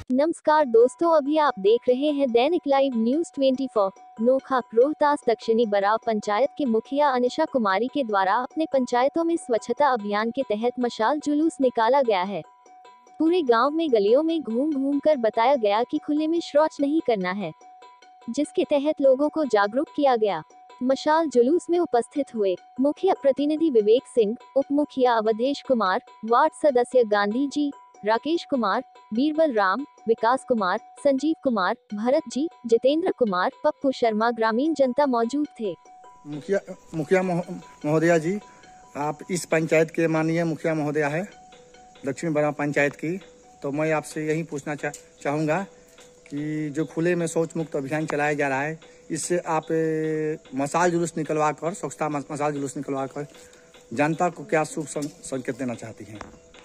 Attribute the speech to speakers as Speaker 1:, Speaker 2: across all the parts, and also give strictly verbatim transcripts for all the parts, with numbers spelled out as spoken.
Speaker 1: नमस्कार दोस्तों, अभी आप देख रहे हैं दैनिक लाइव न्यूज चौबीस। नोखा रोहतास दक्षिणी बराव पंचायत के मुखिया अनिशा कुमारी के द्वारा अपने पंचायतों में स्वच्छता अभियान के तहत मशाल जुलूस निकाला गया है। पूरे गांव में गलियों में घूम घूम कर बताया गया कि खुले में शौच नहीं करना है, जिसके तहत लोगों को जागरूक किया गया। मशाल जुलूस में उपस्थित हुए मुखिया प्रतिनिधि विवेक सिंह, उप मुखिया अवधेश कुमार, वार्ड सदस्य गांधी जी, राकेश कुमार, बीरबल राम, विकास कुमार, संजीव कुमार, भरत जी, जितेंद्र कुमार, पप्पू शर्मा ग्रामीण जनता मौजूद थे।
Speaker 2: मुखिया मुखिया महोदया जी, आप इस पंचायत के माननीय मुखिया महोदया है दक्षिण बराव पंचायत की, तो मैं आपसे यही पूछना चा, चाहूँगा कि जो खुले में शौच मुक्त अभियान चलाया जा रहा है, इससे आप मशाल जुलूस निकलवा कर स्वच्छता मशाल जुलूस निकलवा कर जनता को क्या शुभ संकेत देना चाहती हैं?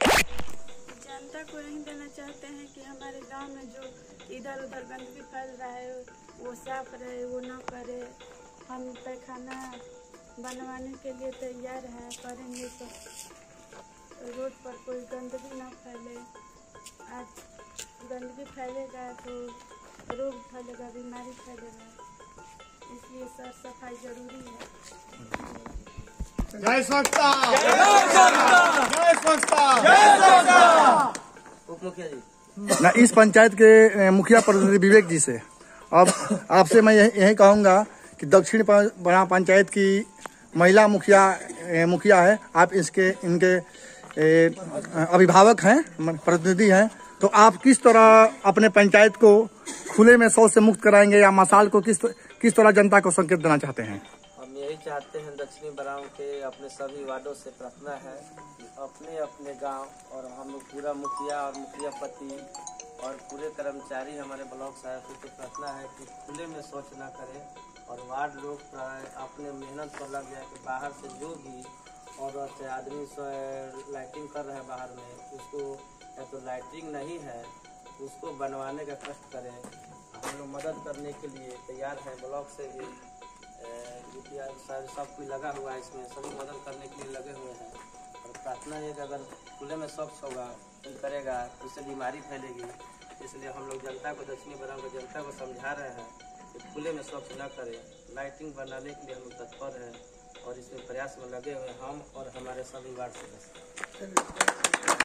Speaker 3: जनता को यही देना चाहते हैं कि हमारे गांव में जो इधर उधर गंदगी फैल रहा है वो साफ रहे, वो ना करे। हम पैखाना बनवाने के लिए तैयार हैं, करेंगे तो रोड पर कोई गंदगी ना फैले। आज गंदगी फैलेगा तो रोग फैलेगा, बीमारी फैलेगा, इसलिए साफ सफाई जरूरी है।
Speaker 2: जय स्वच्छता, जय स्वच्छता, जय स्वच्छता, जय स्वच्छता।
Speaker 4: उप मुखिया जी
Speaker 2: ना इस पंचायत के मुखिया प्रतिनिधि विवेक जी से अब आपसे मैं यही कहूँगा कि दक्षिण बराव पंचायत की महिला मुखिया मुखिया है, आप इसके इनके अभिभावक हैं, प्रतिनिधि हैं, तो आप किस तरह अपने पंचायत को खुले में शौच से मुक्त कराएंगे या मशाल को किस किस तरह जनता को संकेत देना चाहते हैं?
Speaker 4: हम यही चाहते हैं, दक्षिणी बराव के अपने सभी वार्डों से प्रार्थना है कि अपने अपने गांव और हम लोग पूरा मुखिया और मुखिया पति और पूरे कर्मचारी हमारे ब्लॉक साहब की प्रार्थना है कि खुले में शौच न करें और वार्ड लोग अपने मेहनत पर लग जाए कि बाहर से जो भी और आदमी लाइटिंग कर रहे हैं बाहर में, उसको या तो लाइटिंग नहीं है उसको बनवाने का कष्ट करें। हम लोग मदद करने के लिए तैयार हैं, ब्लॉक से भी यूपीआई सर सब कोई लगा हुआ है, इसमें सभी मदद करने के लिए लगे हुए हैं। और प्रार्थना है कि अगर खुले में स्वच्छ होगा करेगा तो उससे बीमारी फैलेगी, इसलिए हम लोग जनता को दक्षिणी बराव की जनता को समझा रहे हैं कि खुले में स्वच्छ न करें। लाइटिंग बनाने के लिए हम लोग तत्पर हैं और इसमें प्रयास में लगे हुए हम और हमारे सभी वार्ड सदस्य।